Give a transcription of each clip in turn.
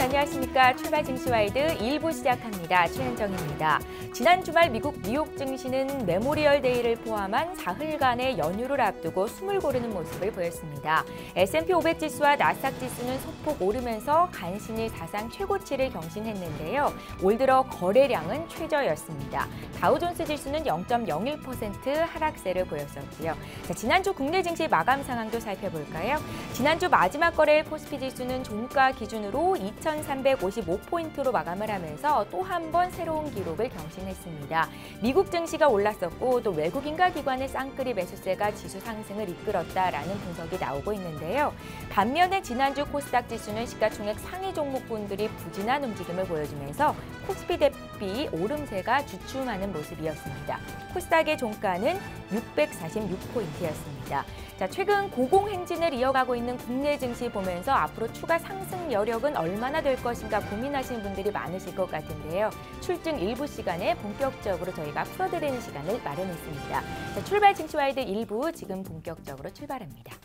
안녕하십니까. 출발 증시와이드 1부 시작합니다. 최현정입니다. 지난 주말 미국 뉴욕 증시는 메모리얼 데이를 포함한 사흘간의 연휴를 앞두고 숨을 고르는 모습을 보였습니다. S&P 500 지수와 나스닥 지수는 소폭 오르면서 간신히 사상 최고치를 경신했는데요. 올 들어 거래량은 최저였습니다. 다우존스 지수는 0.01% 하락세를 보였었고요. 자, 지난주 국내 증시 마감 상황도 살펴볼까요? 지난주 마지막 거래일 코스피 지수는 종가 기준으로 2,355포인트로 마감을 하면서 또 한 번 새로운 기록을 경신했습니다. 미국 증시가 올랐었고 또 외국인과 기관의 쌍끌이 매수세가 지수 상승을 이끌었다라는 분석이 나오고 있는데요. 반면에 지난주 코스닥 지수는 시가총액 상위 종목군들이 부진한 움직임을 보여주면서 코스피 대비 오름세가 주춤하는 모습이었습니다. 코스닥의 종가는 646포인트였습니다. 자, 최근 고공행진을 이어가고 있는 국내 증시 보면서 앞으로 추가 상승 여력은 얼마나 될 것인가 고민하시는 분들이 많으실 것 같은데요. 출증 일부 시간에 본격적으로 저희가 풀어드리는 시간을 마련했습니다. 자, 출발 증시와이드 1부 지금 본격적으로 출발합니다.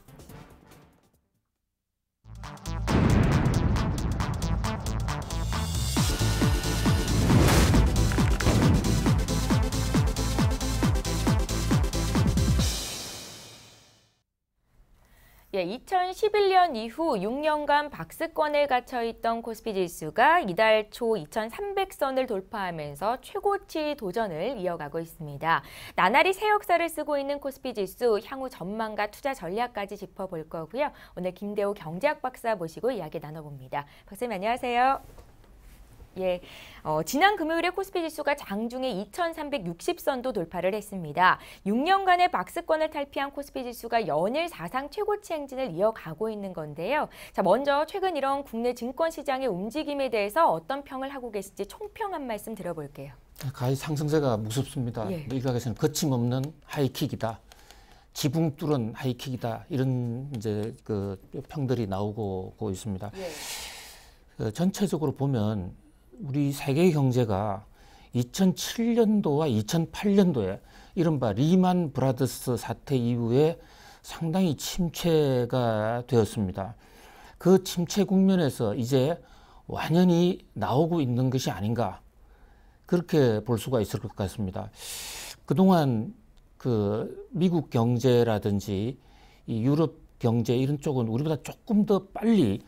예, 2011년 이후 6년간 박스권에 갇혀있던 코스피 지수가 이달 초 2,300선을 돌파하면서 최고치 도전을 이어가고 있습니다. 나날이 새 역사를 쓰고 있는 코스피 지수, 향후 전망과 투자 전략까지 짚어볼 거고요. 오늘 김대호 경제학 박사 모시고 이야기 나눠봅니다. 박사님 안녕하세요. 예, 지난 금요일에 코스피 지수가 장중에 2,360선도 돌파를 했습니다. 6년간의 박스권을 탈피한 코스피 지수가 연일 사상 최고치 행진을 이어가고 있는 건데요. 자, 먼저 최근 이런 국내 증권 시장의 움직임에 대해서 어떤 평을 하고 계실지 총평 한 말씀 들어볼게요. 가히 상승세가 무섭습니다. 예. 일각에서는 거침없는 하이킥이다, 지붕 뚫은 하이킥이다, 이런 이제 그 평들이 나오고 있습니다. 예. 전체적으로 보면 우리 세계 경제가 2007년도와 2008년도에 이른바 리만 브라더스 사태 이후에 상당히 침체가 되었습니다. 그 침체 국면에서 이제 완연히 나오고 있는 것이 아닌가, 그렇게 볼 수가 있을 것 같습니다. 그동안 그 미국 경제라든지 이 유럽 경제 이런 쪽은 우리보다 조금 더 빨리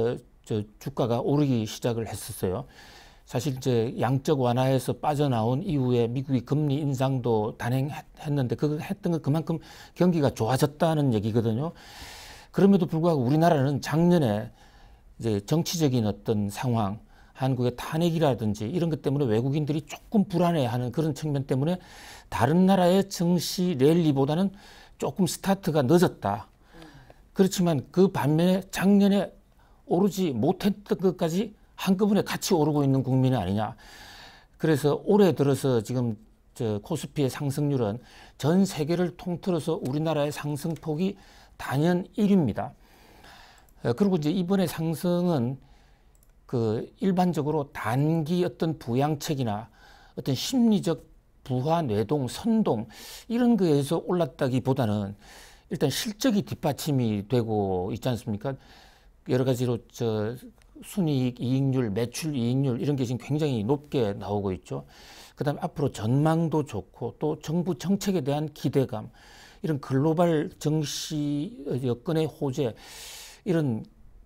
주가가 오르기 시작을 했었어요. 사실 이제 양적 완화에서 빠져나온 이후에 미국이 금리 인상도 단행했는데 그거 했던 건 그만큼 경기가 좋아졌다는 얘기거든요. 그럼에도 불구하고 우리나라는 작년에 이제 정치적인 어떤 상황, 한국의 탄핵이라든지 이런 것 때문에 외국인들이 조금 불안해하는 그런 측면 때문에 다른 나라의 증시 랠리보다는 조금 스타트가 늦었다. 그렇지만 그 반면에 작년에 오르지 못했던 것까지 한꺼번에 같이 오르고 있는 국면이 아니냐. 그래서 올해 들어서 지금 코스피의 상승률은 전 세계를 통틀어서 우리나라의 상승폭이 단연 1위입니다. 그리고 이제 이번에 상승은 그 일반적으로 단기 어떤 부양책이나 어떤 심리적 부하 뇌동, 선동 이런 거에서 올랐다기보다는 일단 실적이 뒷받침이 되고 있지 않습니까? 여러 가지로 순이익, 이익률, 매출 이익률 이런 게 지금 굉장히 높게 나오고 있죠. 그다음에 앞으로 전망도 좋고 또 정부 정책에 대한 기대감, 이런 글로벌 정시 여건의 호재, 이런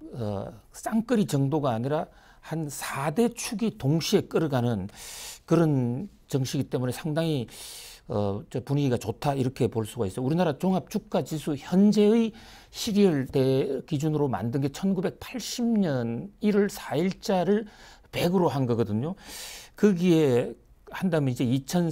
쌍끌이 정도가 아니라 한 4대 축이 동시에 끌어가는 그런 정시이기 때문에 상당히 분위기가 좋다, 이렇게 볼 수가 있어요. 우리나라 종합주가지수 현재의 시리얼 기준으로 만든 게 1980년 1월 4일자를 100으로 한 거거든요. 거기에 한다면 이제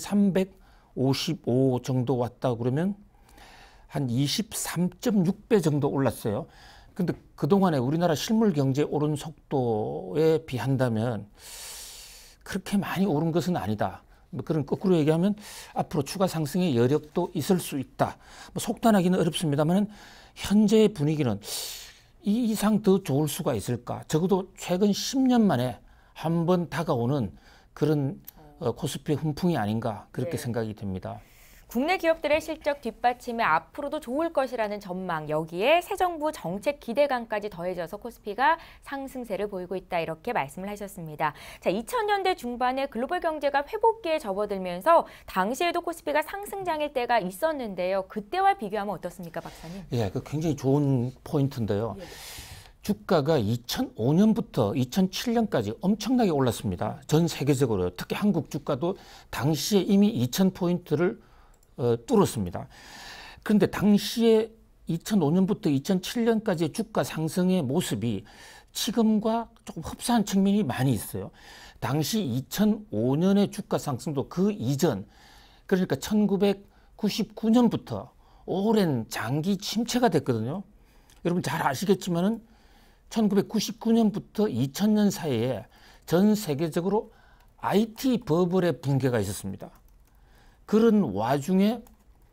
2355 정도 왔다 그러면 한 23.6배 정도 올랐어요. 근데 그동안에 우리나라 실물 경제 오른 속도에 비한다면 그렇게 많이 오른 것은 아니다. 뭐 그런 거꾸로 얘기하면 앞으로 추가 상승의 여력도 있을 수 있다. 뭐 속단하기는 어렵습니다만 현재의 분위기는 이 이상 더 좋을 수가 있을까? 적어도 최근 10년 만에 한 번 다가오는 그런 코스피 훈풍이 아닌가, 그렇게 생각이 됩니다. 국내 기업들의 실적 뒷받침에 앞으로도 좋을 것이라는 전망, 여기에 새 정부 정책 기대감까지 더해져서 코스피가 상승세를 보이고 있다, 이렇게 말씀을 하셨습니다. 자, 2000년대 중반에 글로벌 경제가 회복기에 접어들면서 당시에도 코스피가 상승장일 때가 있었는데요. 그때와 비교하면 어떻습니까, 박사님? 예, 그 굉장히 좋은 포인트인데요. 예. 주가가 2005년부터 2007년까지 엄청나게 올랐습니다. 전 세계적으로. 특히 한국 주가도 당시에 이미 2000포인트를 뚫었습니다. 그런데 당시에 2005년부터 2007년까지의 주가 상승의 모습이 지금과 조금 흡사한 측면이 많이 있어요. 당시 2005년의 주가 상승도 그 이전, 그러니까 1999년부터 오랜 장기 침체가 됐거든요. 여러분 잘 아시겠지만은 1999년부터 2000년 사이에 전 세계적으로 IT 버블의 붕괴가 있었습니다. 그런 와중에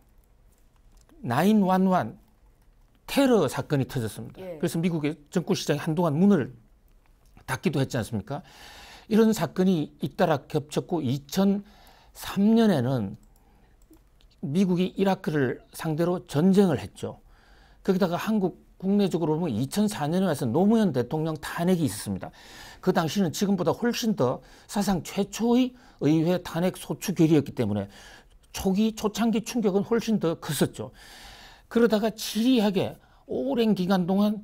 911 테러 사건이 터졌습니다. 예. 그래서 미국의 정구시장이 한동안 문을 닫기도 했지 않습니까? 이런 사건이 잇따라 겹쳤고 2003년에는 미국이 이라크를 상대로 전쟁을 했죠. 거기다가 한국 국내적으로 보면 2004년에 와서 노무현 대통령 탄핵이 있었습니다. 그 당시는 지금보다 훨씬 더 사상 최초의 의회 탄핵 소추 결의였기 때문에 초창기 충격은 훨씬 더 컸었죠. 그러다가 지리하게 오랜 기간 동안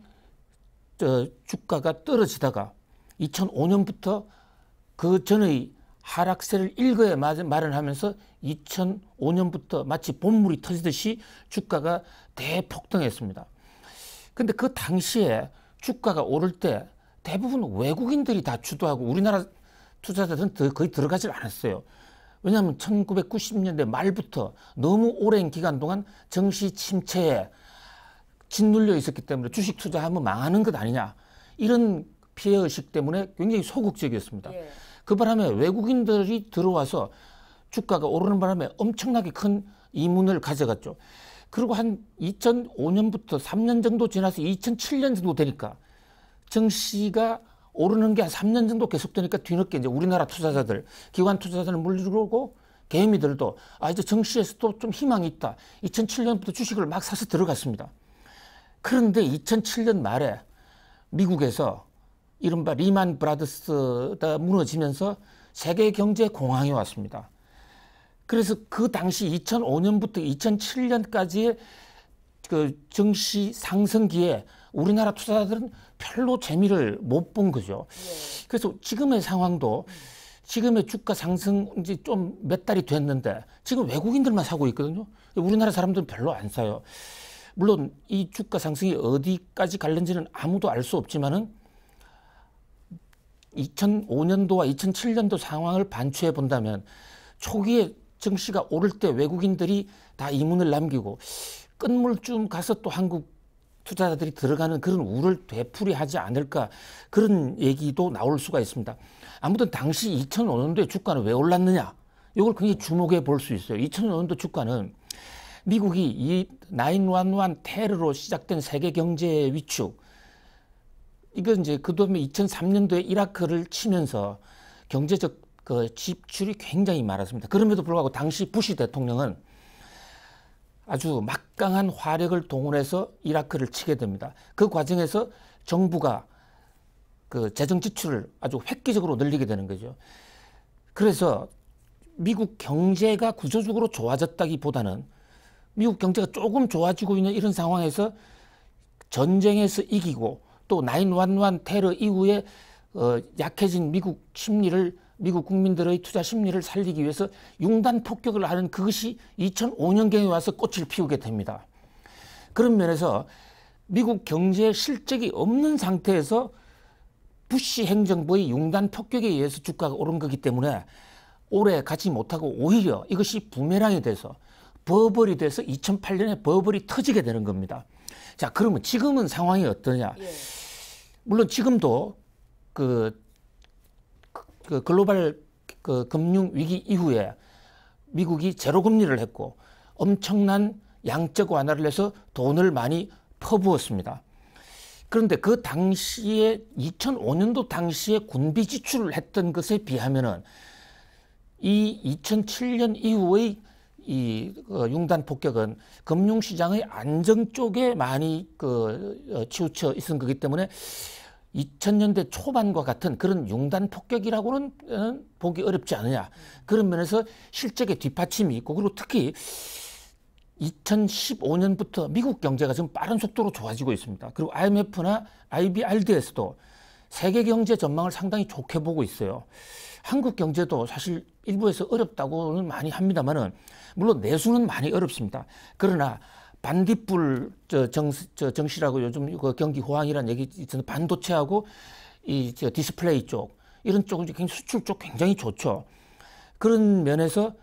주가가 떨어지다가 2005년부터 그 전의 하락세를 일거에 마련하면서 2005년부터 마치 본물이 터지듯이 주가가 대폭등했습니다. 근데 그 당시에 주가가 오를 때 대부분 외국인들이 다 주도하고 우리나라 투자자들은 거의 들어가질 않았어요. 왜냐하면 1990년대 말부터 너무 오랜 기간 동안 정시 침체에 짓눌려 있었기 때문에 주식 투자하면 망하는 것 아니냐, 이런 피해의식 때문에 굉장히 소극적이었습니다. 예. 그 바람에 외국인들이 들어와서 주가가 오르는 바람에 엄청나게 큰 이문을 가져갔죠. 그리고 한 2005년부터 3년 정도 지나서 2007년 정도 되니까 정시가 오르는 게 한 3년 정도 계속되니까 뒤늦게 이제 우리나라 투자자들, 기관 투자자들은 물들고 개미들도 이제 정시에서도 좀 희망이 있다. 2007년부터 주식을 막 사서 들어갔습니다. 그런데 2007년 말에 미국에서 이른바 리만 브라더스가 무너지면서 세계 경제 공황이 왔습니다. 그래서 그 당시 2005년부터 2007년까지의 그 정시 상승기에 우리나라 투자자들은 별로 재미를 못 본 거죠. 예. 그래서 지금의 상황도 지금의 주가 상승 이제 좀 몇 달이 됐는데 지금 외국인들만 사고 있거든요. 우리나라 사람들은 별로 안 사요. 물론 이 주가 상승이 어디까지 갈는지는 아무도 알 수 없지만은 2005년도와 2007년도 상황을 반추해 본다면 초기에 정시가 오를 때 외국인들이 다 이문을 남기고 끝물쯤 가서 또 한국 투자자들이 들어가는 그런 우를 되풀이하지 않을까, 그런 얘기도 나올 수가 있습니다. 아무튼 당시 2005년도에 주가는 왜 올랐느냐, 이걸 굉장히 주목해 볼 수 있어요. 2005년도 주가는 미국이 이 911 테러로 시작된 세계 경제의 위축, 이건 이제 그다음에 2003년도에 이라크를 치면서 경제적 그 지출이 굉장히 많았습니다. 그럼에도 불구하고 당시 부시 대통령은 아주 막강한 화력을 동원해서 이라크를 치게 됩니다. 그 과정에서 정부가 그 재정 지출을 아주 획기적으로 늘리게 되는 거죠. 그래서 미국 경제가 구조적으로 좋아졌다기보다는 미국 경제가 조금 좋아지고 있는 이런 상황에서 전쟁에서 이기고 또 911 테러 이후에 약해진 미국 심리를, 미국 국민들의 투자 심리를 살리기 위해서 융단 폭격을 하는 그것이 2005년경에 와서 꽃을 피우게 됩니다. 그런 면에서 미국 경제에 실적이 없는 상태에서 부시 행정부의 융단 폭격에 의해서 주가가 오른 거기 때문에 오래 가지 못하고 오히려 이것이 부메랑이 돼서 버블이 돼서 2008년에 버블이 터지게 되는 겁니다. 자, 그러면 지금은 상황이 어떠냐? 예. 물론 지금도 그 글로벌 그 금융 위기 이후에 미국이 제로 금리를 했고 엄청난 양적 완화를 해서 돈을 많이 퍼부었습니다. 그런데 그 당시에 2005년도 당시에 군비 지출을 했던 것에 비하면은 이 2007년 이후의 융단 폭격은 금융시장의 안정 쪽에 많이 치우쳐 있은 거기 때문에 2000년대 초반과 같은 그런 융단 폭격이라고는 보기 어렵지 않느냐. 그런 면에서 실적의 뒷받침이 있고, 그리고 특히 2015년부터 미국 경제가 지금 빠른 속도로 좋아지고 있습니다. 그리고 IMF나 IBRD에서도 세계 경제 전망을 상당히 좋게 보고 있어요. 한국 경제도 사실 일부에서 어렵다고는 많이 합니다만은, 물론 내수는 많이 어렵습니다. 그러나 반딧불 정시라고 요즘 경기 호황이라는 얘기 있잖아요. 반도체하고 디스플레이 쪽, 이런 쪽은 굉장히 수출 쪽 굉장히 좋죠. 그런 면에서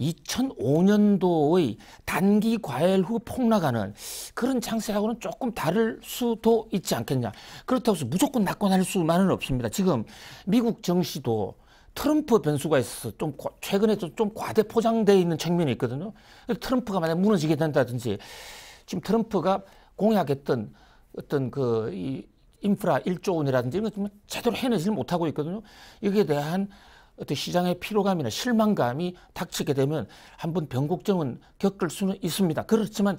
2005년도의 단기 과열 후 폭락하는 그런 장세하고는 조금 다를 수도 있지 않겠냐. 그렇다고 해서 무조건 낙관할 수만은 없습니다. 지금 미국 정시도 트럼프 변수가 있어서 좀 최근에 좀 과대 포장되어 있는 측면이 있거든요. 트럼프가 만약 무너지게 된다든지, 지금 트럼프가 공약했던 어떤 이 인프라 1조 원이라든지 이런 것 제대로 해내지 못하고 있거든요. 여기에 대한 어떤 시장의 피로감이나 실망감이 닥치게 되면 한번 변곡점은 겪을 수는 있습니다. 그렇지만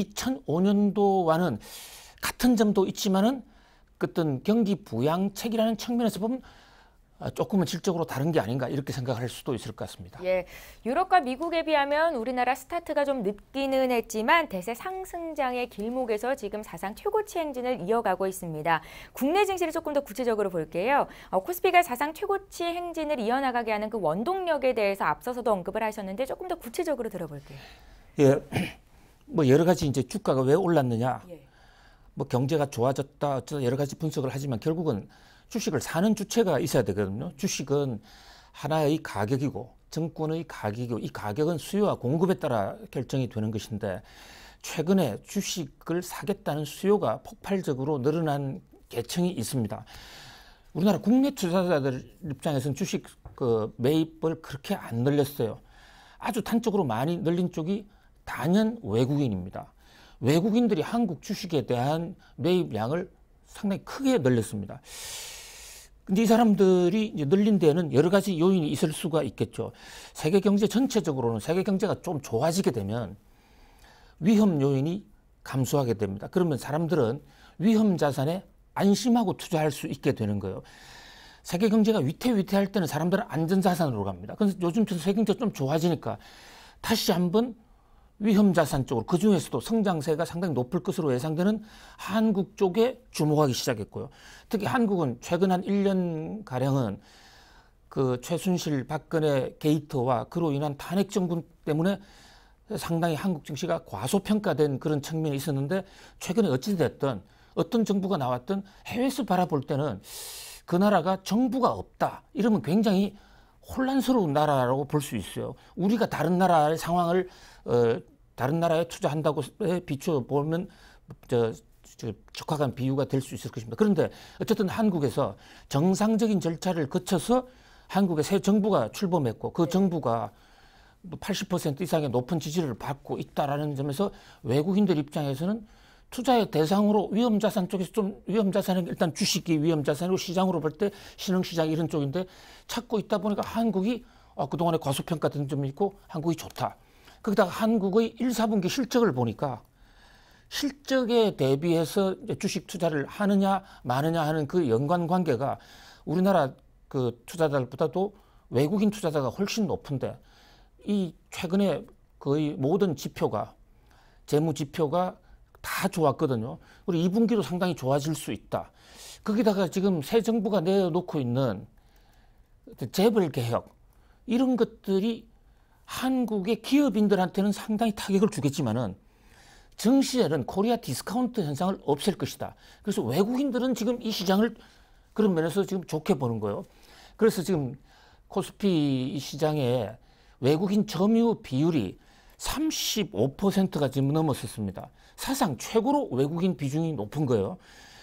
2005년도와는 같은 점도 있지만은 어떤 경기 부양책이라는 측면에서 보면 조금은 질적으로 다른 게 아닌가, 이렇게 생각할 수도 있을 것 같습니다. 예, 유럽과 미국에 비하면 우리나라 스타트가 좀 늦기는 했지만 대세 상승장의 길목에서 지금 사상 최고치 행진을 이어가고 있습니다. 국내 증시를 조금 더 구체적으로 볼게요. 코스피가 사상 최고치 행진을 이어나가게 하는 그 원동력에 대해서 앞서서도 언급을 하셨는데 조금 더 구체적으로 들어볼게요. 예, 뭐 여러 가지 이제 주가가 왜 올랐느냐, 예. 뭐 경제가 좋아졌다, 어쩌다 여러 가지 분석을 하지만 결국은 주식을 사는 주체가 있어야 되거든요. 주식은 하나의 가격이고 정권의 가격이고, 이 가격은 수요와 공급에 따라 결정이 되는 것인데, 최근에 주식을 사겠다는 수요가 폭발적으로 늘어난 계층이 있습니다. 우리나라 국내 투자자들 입장에서는 주식 매입을 그렇게 안 늘렸어요. 아주 단적으로 많이 늘린 쪽이 단연 외국인입니다. 외국인들이 한국 주식에 대한 매입량을 상당히 크게 늘렸습니다. 근데 이 사람들이 이제 늘린 데에는 여러 가지 요인이 있을 수가 있겠죠. 세계 경제 전체적으로는 세계 경제가 좀 좋아지게 되면 위험 요인이 감소하게 됩니다. 그러면 사람들은 위험 자산에 안심하고 투자할 수 있게 되는 거예요. 세계 경제가 위태위태할 때는 사람들은 안전 자산으로 갑니다. 그래서 요즘 세계 경제가 좀 좋아지니까 다시 한번 위험 자산 쪽으로, 그 중에서도 성장세가 상당히 높을 것으로 예상되는 한국 쪽에 주목하기 시작했고요. 특히 한국은 최근 한 1년가량은 그 최순실 박근혜 게이트와 그로 인한 탄핵 정부 때문에 상당히 한국 증시가 과소평가된 그런 측면이 있었는데, 최근에 어찌됐든 어떤 정부가 나왔든 해외에서 바라볼 때는 그 나라가 정부가 없다, 이러면 굉장히 혼란스러운 나라라고 볼 수 있어요. 우리가 다른 나라의 상황을 다른 나라에 투자한다고 비추어 보면 적합한 비유가 될 수 있을 것입니다. 그런데 어쨌든 한국에서 정상적인 절차를 거쳐서 한국의 새 정부가 출범했고, 그 정부가 80% 이상의 높은 지지를 받고 있다라는 점에서 외국인들 입장에서는 투자의 대상으로 위험자산 쪽에서 좀, 위험자산은 일단 주식이 위험자산이고 시장으로 볼 때 신흥시장 이런 쪽인데 찾고 있다 보니까 한국이 그동안에 과소평가된 점이 있고 한국이 좋다. 거기다가 한국의 1, 4분기 실적을 보니까 실적에 대비해서 주식 투자를 하느냐 마느냐 하는 그 연관관계가 우리나라 그 투자자들보다도 외국인 투자자가 훨씬 높은데, 이 최근에 거의 모든 지표가, 재무 지표가 다 좋았거든요. 그리고 2분기도 상당히 좋아질 수 있다. 거기다가 지금 새 정부가 내놓고 있는 재벌 개혁, 이런 것들이 한국의 기업인들한테는 상당히 타격을 주겠지만은 증시에는 코리아 디스카운트 현상을 없앨 것이다. 그래서 외국인들은 지금 이 시장을 그런 면에서 지금 좋게 보는 거예요. 그래서 지금 코스피 시장에 외국인 점유 비율이 35%가 지금 넘었었습니다. 사상 최고로 외국인 비중이 높은 거예요.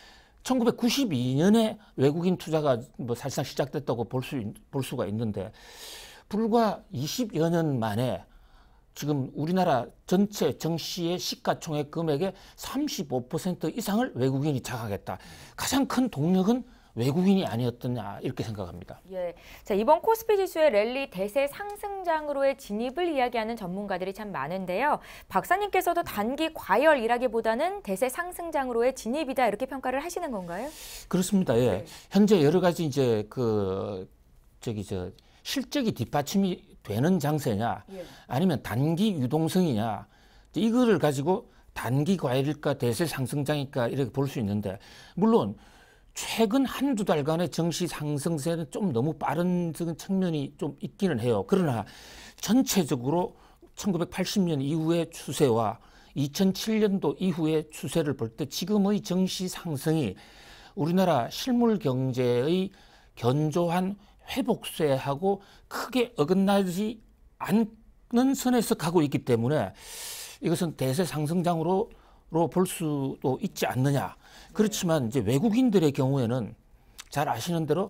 1992년에 외국인 투자가 뭐 사실상 시작됐다고 볼 수가 있는데, 불과 20여 년 만에 지금 우리나라 전체 정시의 시가총액 금액의 35% 이상을 외국인이 장악했다. 가장 큰 동력은 외국인이 아니었느냐 이렇게 생각합니다. 예. 자, 이번 코스피 지수의 랠리 대세 상승장으로의 진입을 이야기하는 전문가들이 참 많은데요. 박사님께서도 단기 과열이라기보다는 대세 상승장으로의 진입이다 이렇게 평가를 하시는 건가요? 그렇습니다. 예. 네. 현재 여러 가지 이제 실적이 뒷받침이 되는 장세냐, 예. 아니면 단기 유동성이냐, 이거를 가지고 단기 과열일까 대세 상승장일까 이렇게 볼 수 있는데, 물론 최근 한두 달간의 증시 상승세는 좀 너무 빠른 측면이 좀 있기는 해요. 그러나 전체적으로 1980년 이후의 추세와 2007년도 이후의 추세를 볼 때 지금의 증시 상승이 우리나라 실물 경제의 견조한 회복세하고 크게 어긋나지 않는 선에서 가고 있기 때문에 이것은 대세 상승장으로 볼 수도 있지 않느냐. 그렇지만 이제 외국인들의 경우에는 잘 아시는 대로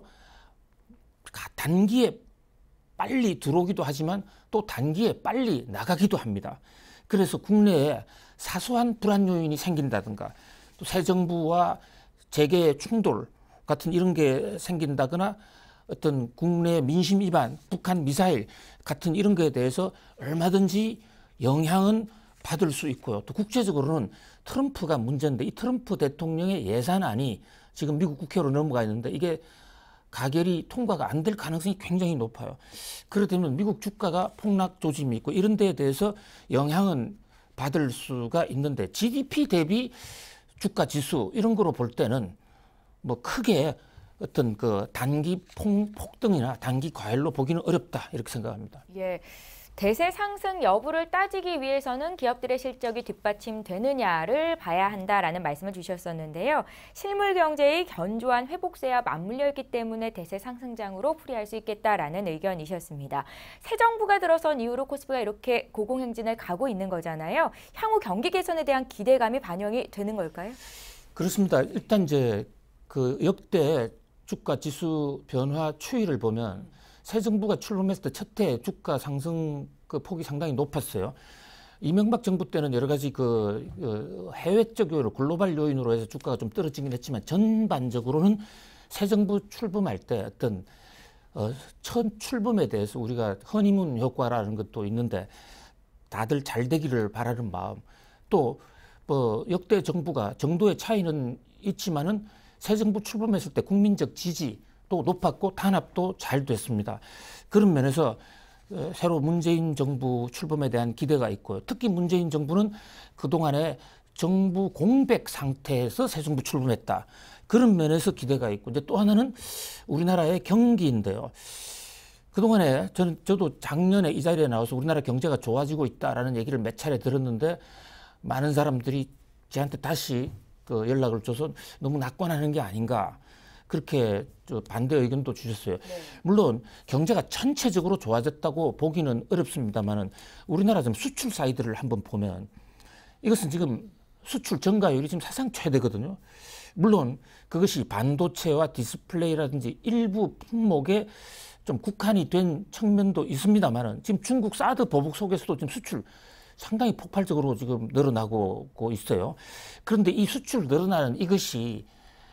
단기에 빨리 들어오기도 하지만 또 단기에 빨리 나가기도 합니다. 그래서 국내에 사소한 불안 요인이 생긴다든가 또 새 정부와 재계 충돌 같은 이런 게 생긴다거나 어떤 국내 민심 위반, 북한 미사일 같은 이런 거에 대해서 얼마든지 영향은 받을 수 있고요. 또 국제적으로는 트럼프가 문제인데 이 트럼프 대통령의 예산안이 지금 미국 국회로 넘어가 있는데 이게 가결이 통과가 안 될 가능성이 굉장히 높아요. 그렇다면 미국 주가가 폭락 조짐이 있고 이런 데에 대해서 영향은 받을 수가 있는데 GDP 대비 주가 지수 이런 거로 볼 때는 뭐 크게 어떤 그 단기 폭등이나 단기 과열로 보기는 어렵다 이렇게 생각합니다. 예. 대세 상승 여부를 따지기 위해서는 기업들의 실적이 뒷받침되느냐를 봐야 한다라는 말씀을 주셨었는데요. 실물 경제의 견조한 회복세와 맞물려 있기 때문에 대세 상승장으로 풀이할 수 있겠다라는 의견이셨습니다. 새 정부가 들어선 이후로 코스피가 이렇게 고공행진을 가고 있는 거잖아요. 향후 경기 개선에 대한 기대감이 반영이 되는 걸까요? 그렇습니다. 일단 이제 그 역대 주가 지수 변화 추이를 보면 새 정부가 출범했을 때 첫 해 주가 상승 그 폭이 상당히 높았어요. 이명박 정부 때는 여러 가지 해외적 요인, 글로벌 요인으로 해서 주가가 좀 떨어지긴 했지만 전반적으로는 새 정부 출범할 때 어떤 첫 출범에 대해서 우리가 허니문 효과라는 것도 있는데 다들 잘 되기를 바라는 마음, 또 뭐 역대 정부가 정도의 차이는 있지만은 새 정부 출범했을 때 국민적 지지도 높았고 탄압도 잘 됐습니다. 그런 면에서 새로 문재인 정부 출범에 대한 기대가 있고요. 특히 문재인 정부는 그동안에 정부 공백 상태에서 새 정부 출범했다. 그런 면에서 기대가 있고, 이제 또 하나는 우리나라의 경기인데요. 그동안에 저도 작년에 이 자리에 나와서 우리나라 경제가 좋아지고 있다라는 얘기를 몇 차례 들었는데 많은 사람들이 저한테 다시 연락을 줘서 너무 낙관하는 게 아닌가 그렇게 반대 의견도 주셨어요. 네. 물론 경제가 전체적으로 좋아졌다고 보기는 어렵습니다만은 우리나라 지금 수출 사이드를 한번 보면 이것은 지금 수출 증가율이 지금 사상 최대거든요. 물론 그것이 반도체와 디스플레이라든지 일부 품목에 좀 국한이 된 측면도 있습니다만은 지금 중국 사드 보복 속에서도 지금 수출 상당히 폭발적으로 지금 늘어나고 있어요. 그런데 이 수출 늘어나는 이것이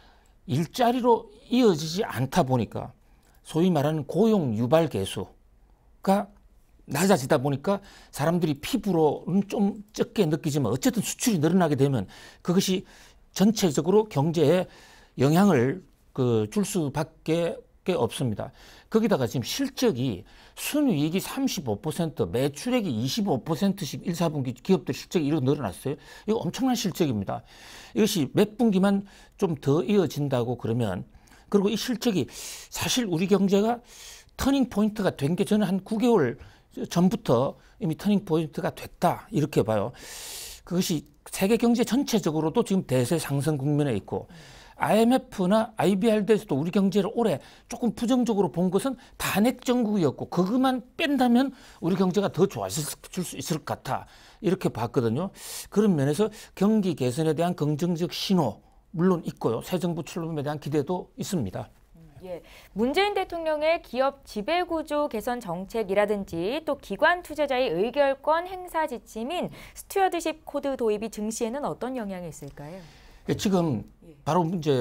일자리로 이어지지 않다 보니까 소위 말하는 고용 유발 계수가 낮아지다 보니까 사람들이 피부로는 좀 적게 느끼지만 어쨌든 수출이 늘어나게 되면 그것이 전체적으로 경제에 영향을 줄 수밖에 없습니다. 거기다가 지금 실적이 순이익이 35%, 매출액이 25%씩 1, 4분기 기업들 실적이 이렇게 늘어났어요. 이거 엄청난 실적입니다. 이것이 몇 분기만 좀 더 이어진다고 그러면, 그리고 이 실적이 사실 우리 경제가 터닝 포인트가 된 게 저는 한 9개월 전부터 이미 터닝 포인트가 됐다 이렇게 봐요. 그것이 세계 경제 전체적으로도 지금 대세 상승 국면에 있고 IMF나 IBRD에서도 우리 경제를 올해 조금 부정적으로 본 것은 탄핵 정국이었고 그것만 뺀다면 우리 경제가 더 좋아질 수 있을 것 같아 이렇게 봤거든요. 그런 면에서 경기 개선에 대한 긍정적 신호 물론 있고요. 새 정부 출범에 대한 기대도 있습니다. 예, 문재인 대통령의 기업 지배구조 개선 정책이라든지 또 기관 투자자의 의결권 행사 지침인 스튜어드십 코드 도입이 증시에는 어떤 영향이 있을까요? 지금 바로 이제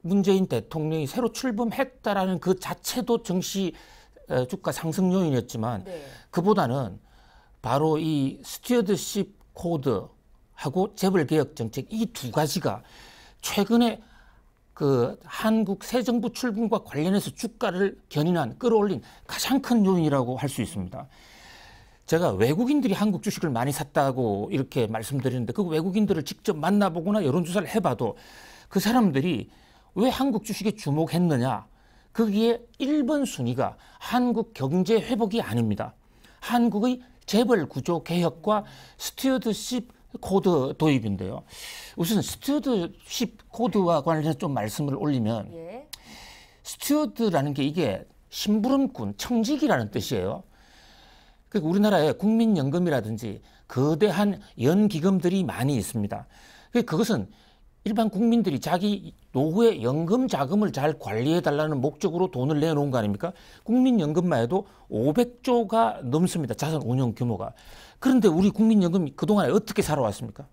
문재인 대통령이 새로 출범했다라는 그 자체도 증시 주가 상승 요인이었지만 네. 그보다는 바로 이 스튜어드십 코드하고 재벌개혁 정책 이 두 가지가 최근에 그 한국 새 정부 출범과 관련해서 주가를 견인한 끌어올린 가장 큰 요인이라고 할 수 있습니다. 제가 외국인들이 한국 주식을 많이 샀다고 이렇게 말씀드리는데 그 외국인들을 직접 만나보거나 여론조사를 해봐도 그 사람들이 왜 한국 주식에 주목했느냐? 거기에 1번 순위가 한국 경제 회복이 아닙니다. 한국의 재벌 구조 개혁과 스튜어드십 코드 도입인데요. 우선 스튜어드십 코드와 관련해서 좀 말씀을 올리면 예. 스튜어드라는 게 이게 심부름꾼, 청직이라는 뜻이에요. 그러니까 우리나라에 국민연금이라든지 거대한 연기금들이 많이 있습니다. 그것은 일반 국민들이 자기 노후의 연금 자금을 잘 관리해달라는 목적으로 돈을 내놓은 거 아닙니까? 국민연금만 해도 500조가 넘습니다. 자산 운용 규모가. 그런데 우리 국민연금이 그동안에 어떻게 살아왔습니까?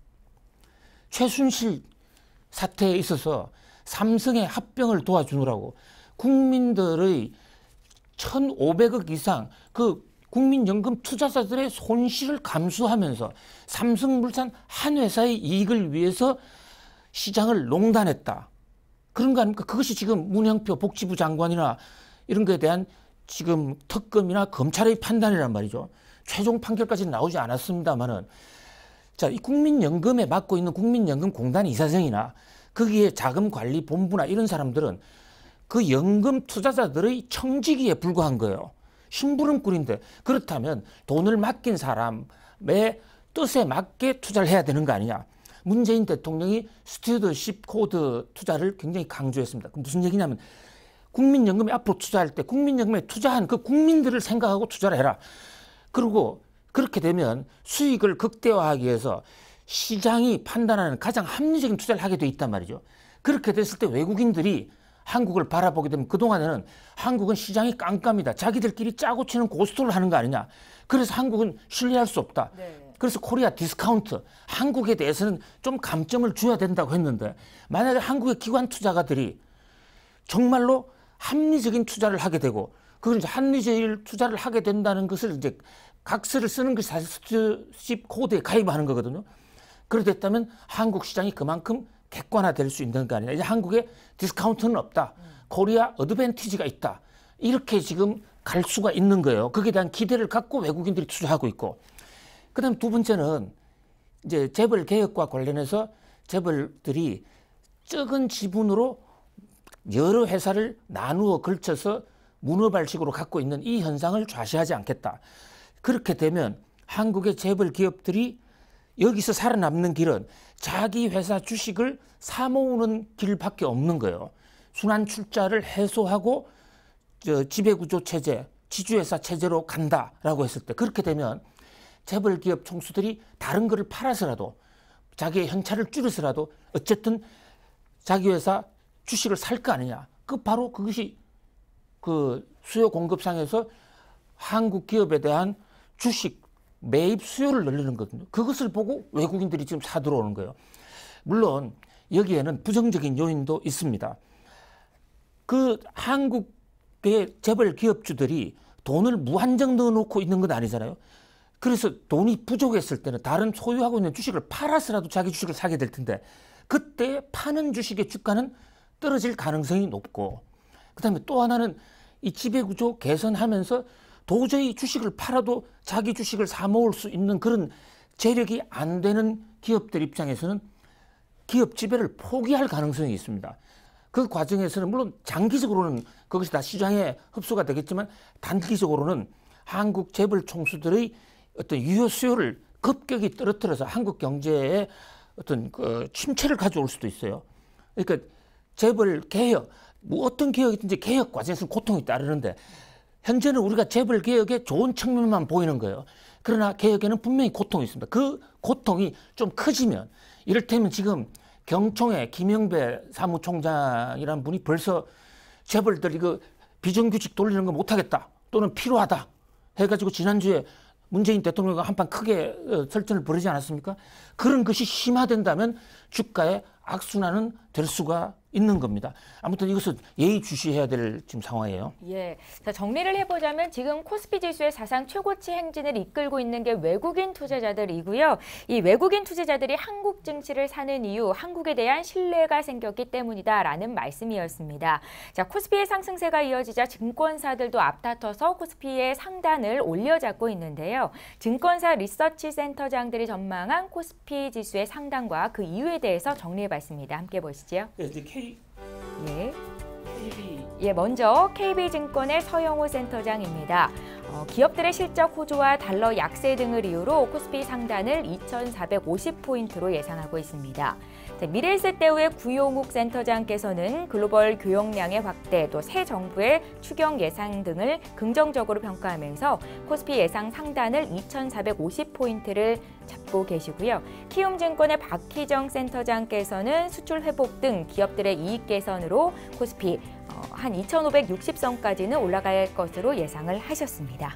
최순실 사태에 있어서 삼성의 합병을 도와주느라고 국민들의 1,500억 이상 그 국민연금 투자자들의 손실을 감수하면서 삼성물산 한 회사의 이익을 위해서 시장을 농단했다. 그런 거 아닙니까? 그것이 지금 문영표 복지부 장관이나 이런 거에 대한 지금 특검이나 검찰의 판단이란 말이죠. 최종 판결까지는 나오지 않았습니다만은 자, 이 국민연금에 맡고 있는 국민연금공단 이사장이나 거기에 자금관리본부나 이런 사람들은 그 연금 투자자들의 청지기에 불과한 거예요. 심부름꾼인데 그렇다면 돈을 맡긴 사람의 뜻에 맞게 투자를 해야 되는 거 아니냐. 문재인 대통령이 스튜어드십 코드 투자를 굉장히 강조했습니다. 그럼 무슨 얘기냐면 국민연금에 앞으로 투자할 때 국민연금에 투자한 그 국민들을 생각하고 투자를 해라. 그리고 그렇게 되면 수익을 극대화하기 위해서 시장이 판단하는 가장 합리적인 투자를 하게 돼 있단 말이죠. 그렇게 됐을 때 외국인들이 한국을 바라보게 되면 그동안에는 한국은 시장이 깜깜이다. 자기들끼리 짜고 치는 고스톱을 하는 거 아니냐. 그래서 한국은 신뢰할 수 없다. 네. 그래서 코리아 디스카운트, 한국에 대해서는 좀 감점을 줘야 된다고 했는데 만약에 한국의 기관 투자가들이 정말로 합리적인 투자를 하게 되고 그걸 이제 합리적인 투자를 하게 된다는 것을 이제 각서를 쓰는 것이 사실 스튜어드십 코드에 가입하는 거거든요. 그렇게 됐다면 한국 시장이 그만큼 객관화될 수 있는 거 아니냐. 이제 한국에 디스카운트는 없다. 코리아 어드밴티지가 있다. 이렇게 지금 갈 수가 있는 거예요. 거기에 대한 기대를 갖고 외국인들이 투자하고 있고. 그다음 두 번째는 이제 재벌 개혁과 관련해서 재벌들이 적은 지분으로 여러 회사를 나누어 걸쳐서 문어발식으로 갖고 있는 이 현상을 좌시하지 않겠다. 그렇게 되면 한국의 재벌 기업들이 여기서 살아남는 길은 자기 회사 주식을 사모으는 길밖에 없는 거예요. 순환 출자를 해소하고 지배구조 체제, 지주회사 체제로 간다라고 했을 때 그렇게 되면 재벌 기업 총수들이 다른 거를 팔아서라도 자기의 현찰을 줄여서라도 어쨌든 자기 회사 주식을 살 거 아니냐. 바로 그것이 그 수요 공급상에서 한국 기업에 대한 주식 매입 수요를 늘리는 거거든요. 그것을 보고 외국인들이 지금 사들어오는 거예요. 물론 여기에는 부정적인 요인도 있습니다. 그 한국의 재벌 기업주들이 돈을 무한정 넣어놓고 있는 건 아니잖아요. 그래서 돈이 부족했을 때는 다른 소유하고 있는 주식을 팔아서라도 자기 주식을 사게 될 텐데 그때 파는 주식의 주가는 떨어질 가능성이 높고 그다음에 또 하나는 이 지배구조 개선하면서 도저히 주식을 팔아도 자기 주식을 사 모을 수 있는 그런 재력이 안 되는 기업들 입장에서는 기업 지배를 포기할 가능성이 있습니다. 그 과정에서는 물론 장기적으로는 그것이 다 시장에 흡수가 되겠지만 단기적으로는 한국 재벌 총수들의 어떤 유효 수요를 급격히 떨어뜨려서 한국 경제에 어떤 침체를 가져올 수도 있어요. 그러니까 재벌 개혁, 뭐 어떤 개혁이든지 개혁 과정에서는 고통이 따르는데 현재는 우리가 재벌 개혁의 좋은 측면만 보이는 거예요. 그러나 개혁에는 분명히 고통이 있습니다. 그 고통이 좀 커지면 이를테면 지금 경총의 김영배 사무총장이라는 분이 벌써 재벌들이 그 비정규직 돌리는 거 못하겠다 또는 필요하다 해가지고 지난주에 문재인 대통령과 한판 크게 설전을 벌이지 않았습니까? 그런 것이 심화된다면 주가에 악순환은 될 수가 있는 겁니다. 아무튼 이것은 예의주시해야 될 지금 상황이에요. 예. 자, 정리를 해보자면 지금 코스피 지수의 사상 최고치 행진을 이끌고 있는 게 외국인 투자자들이고요. 이 외국인 투자자들이 한국 증시를 사는 이유, 한국에 대한 신뢰가 생겼기 때문이다라는 말씀이었습니다. 자, 코스피의 상승세가 이어지자 증권사들도 앞다퉈서 코스피의 상단을 올려잡고 있는데요. 증권사 리서치 센터장들이 전망한 코스피 지수의 상단과 그 이유에 대해서 정리해봤습니다. 함께 보시죠. 예. 예, 먼저 KB증권의 서영호 센터장입니다. 기업들의 실적 호조와 달러 약세 등을 이유로 코스피 상단을 2,450포인트로 예상하고 있습니다. 자, 미래에셋대우의 구용욱 센터장께서는 글로벌 교역량의 확대, 또 새 정부의 추경 예상 등을 긍정적으로 평가하면서 코스피 예상 상단을 2,450포인트를 잡고 계시고요. 키움증권의 박희정 센터장께서는 수출 회복 등 기업들의 이익 개선으로 코스피 한 2,560선까지는 올라갈 것으로 예상을 하셨습니다.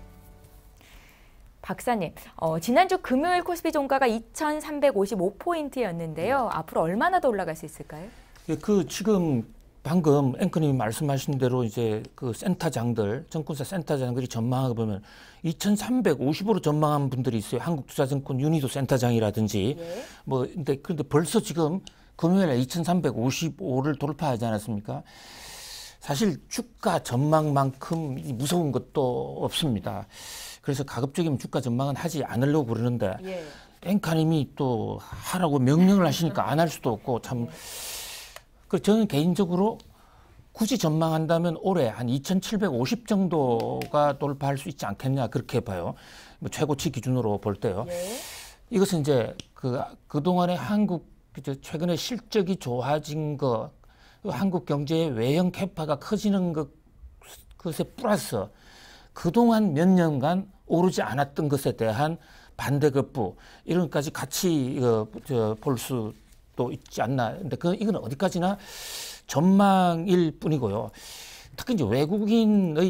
박사님, 지난주 금요일 코스피 종가가 2,355포인트였는데요. 앞으로 얼마나 더 올라갈 수 있을까요? 지금 방금 앵커님이 말씀하신 대로 이제 그 센터장들, 정권사 센터장들이 전망하고 보면 2,350으로 전망한 분들이 있어요. 한국투자증권 유니도 센터장이라든지. 예. 그런데 벌써 지금 금요일에 2,355를 돌파하지 않았습니까? 사실 주가 전망만큼 무서운 것도 없습니다. 그래서 가급적이면 주가 전망은 하지 않으려고 그러는데 예. 앵커님이 또 하라고 명령을 하시니까 안 할 수도 없고 참. 저는 개인적으로 굳이 전망한다면 올해 한 2,750 정도가 돌파할 수 있지 않겠냐 그렇게 봐요. 최고치 기준으로 볼 때요. 예. 이것은 이제 그동안에 한국 최근에 실적이 좋아진 거, 한국 경제의 외형 캐파가 커지는 것에 플러스 그동안 몇 년간 오르지 않았던 것에 대한 반대급부 이런 것까지 같이 볼 수도 있지 않나. 근데 이건 어디까지나 전망일 뿐이고요. 특히 이제 외국인의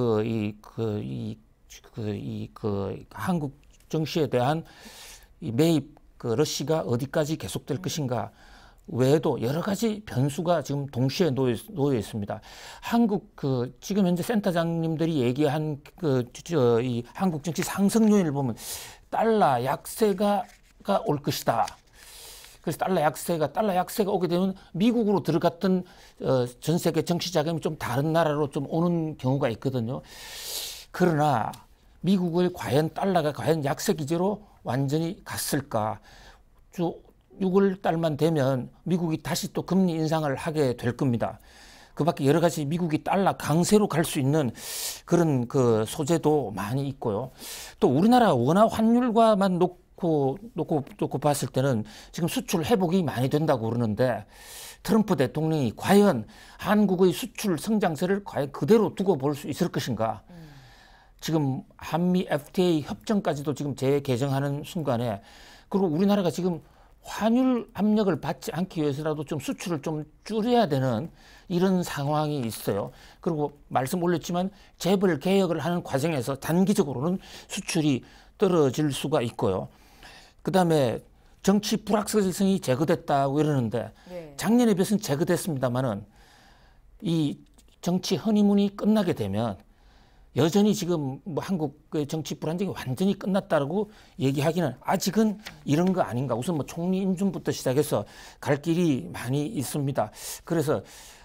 한국 증시에 대한 이 매입 러시가 어디까지 계속될 것인가 외에도 여러 가지 변수가 지금 동시에 놓여 있습니다. 지금 현재 센터장님들이 얘기한 이 한국 증시 상승 요인을 보면 달러 약세가 올 것이다. 그래서 달러 약세가 오게 되면 미국으로 들어갔던 전 세계 정치 자금이 좀 다른 나라로 좀 오는 경우가 있거든요. 그러나 미국의 달러가 과연 약세 기제로 완전히 갔을까? 6월 달만 되면 미국이 다시 또 금리 인상을 하게 될 겁니다. 그 밖에 여러 가지 미국이 달러 강세로 갈 수 있는 그런 소재도 많이 있고요. 또 우리나라 원화 환율과만 놓고 봤을 때는 지금 수출 회복이 많이 된다고 그러는데 트럼프 대통령이 과연 한국의 수출 성장세를 과연 그대로 두고 볼 수 있을 것인가? 지금 한미 FTA 협정까지도 지금 재개정하는 순간에 그리고 우리나라가 지금 환율 압력을 받지 않기 위해서라도 좀 수출을 좀 줄여야 되는 이런 상황이 있어요. 그리고 말씀 올렸지만 재벌 개혁을 하는 과정에서 단기적으로는 수출이 떨어질 수가 있고요. 그다음에 정치 불확실성이 제거됐다고 이러는데 네. 작년에 비해서는 제거됐습니다만은 이 정치 허니문이 끝나게 되면 여전히 지금 한국의 정치 불안정이 완전히 끝났다라고 얘기하기는 아직은 이런 거 아닌가. 우선 총리 임준부터 시작해서 갈 길이 많이 있습니다. 그래서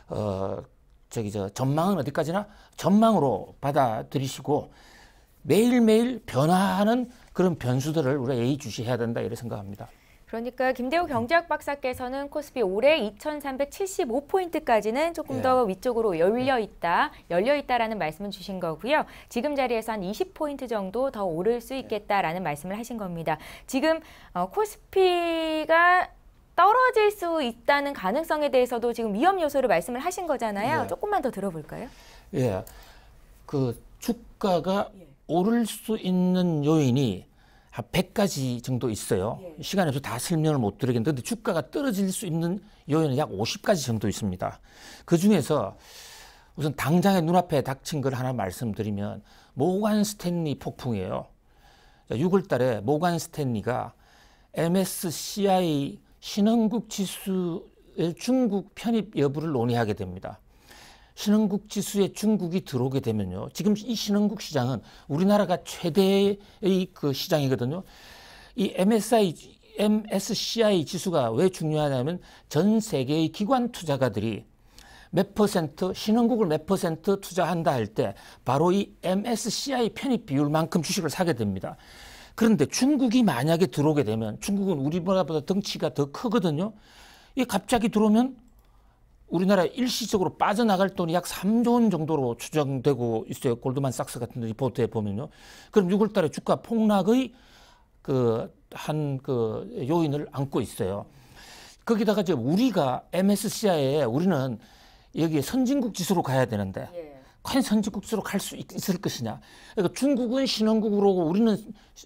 전망은 어디까지나 전망으로 받아들이시고 매일매일 변화하는 그런 변수들을 우리가 예의주시해야 된다 이렇게 생각합니다. 그러니까 김대우 경제학 박사께서는 코스피 올해 2,375포인트까지는 조금 더 위쪽으로 열려있다라는 말씀을 주신 거고요. 지금 자리에서 한 20포인트 정도 더 오를 수 있겠다라는 말씀을 하신 겁니다. 지금 코스피가 떨어질 수 있다는 가능성에 대해서도 지금 위험 요소를 말씀을 하신 거잖아요. 조금만 더 들어볼까요? 예, 주가가 오를 수 있는 요인이 한 100가지 정도 있어요. 시간이 없어서 다 설명을 못 드리겠는데 근데 주가가 떨어질 수 있는 요인은 약 50가지 정도 있습니다. 그중에서 우선 당장의 눈앞에 닥친 걸 하나 말씀드리면 모간 스탠리 폭풍이에요. 6월 달에 모간 스탠리가 MSCI 신흥국 지수의 중국 편입 여부를 논의하게 됩니다. 신흥국 지수에 중국이 들어오게 되면요. 지금 이 신흥국 시장은 우리나라가 최대의 그 시장이거든요. 이 MSCI 지수가 왜 중요하냐면 전 세계의 기관 투자가들이 몇 퍼센트, 신흥국을 몇 퍼센트 투자한다 할 때 바로 이 MSCI 편입 비율만큼 주식을 사게 됩니다. 그런데 중국이 만약에 들어오게 되면 중국은 우리나라보다 덩치가 더 크거든요. 이게 갑자기 들어오면 우리나라 일시적으로 빠져나갈 돈이 약 3조 원 정도로 추정되고 있어요. 골드만삭스 같은 리포트에 보면요. 그럼 6월 달에 주가 폭락의 요인을 안고 있어요. 거기다가 이제 우리가 MSCI에 우리는 여기 선진국 지수로 가야 되는데 과연 선진국 지수로 갈 수 있을 것이냐. 그러니까 중국은 신흥국으로 오고 우리는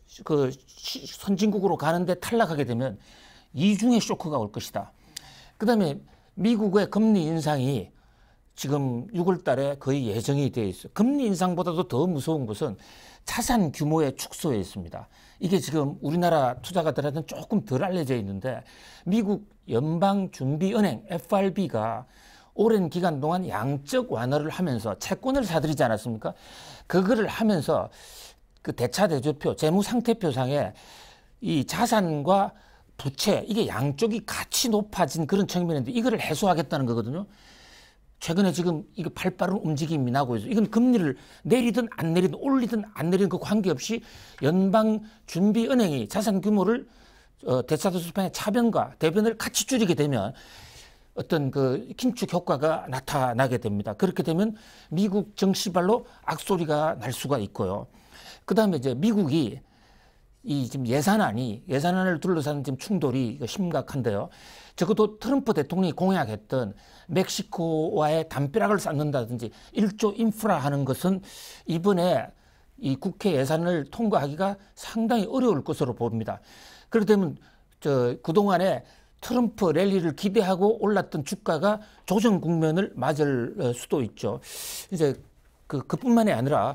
선진국으로 가는데 탈락하게 되면 이중의 쇼크가 올 것이다. 그다음에 미국의 금리 인상이 지금 6월 달에 거의 예정이 되어 있어요. 금리 인상보다도 더 무서운 것은 자산 규모의 축소에 있습니다. 이게 지금 우리나라 투자가들한테는 조금 덜 알려져 있는데 미국 연방준비은행 FRB가 오랜 기간 동안 양적 완화를 하면서 채권을 사들이지 않았습니까? 그거를 하면서 그 대차대조표, 재무상태표상에 이 자산과 부채, 이게 양쪽이 같이 높아진 그런 측면인데 이거를 해소하겠다는 거거든요. 최근에 지금 이거 발빠른 움직임이 나고 있어요. 이건 금리를 내리든 안 내리든 올리든 안 내리든 그 관계없이 연방준비은행이 자산 규모를 대차대조표의 차변과 대변을 같이 줄이게 되면 어떤 그 긴축 효과가 나타나게 됩니다. 그렇게 되면 미국 정시발로 악소리가 날 수가 있고요. 그 다음에 이제 미국이 이 지금 예산안을 둘러싼 지금 충돌이 심각한데요. 적어도 트럼프 대통령이 공약했던 멕시코와의 담벼락을 쌓는다든지 1조 인프라 하는 것은 이번에 이 국회 예산을 통과하기가 상당히 어려울 것으로 봅니다. 그렇게 되면 그동안에 트럼프 랠리를 기대하고 올랐던 주가가 조정 국면을 맞을 수도 있죠. 이제 그뿐만이 아니라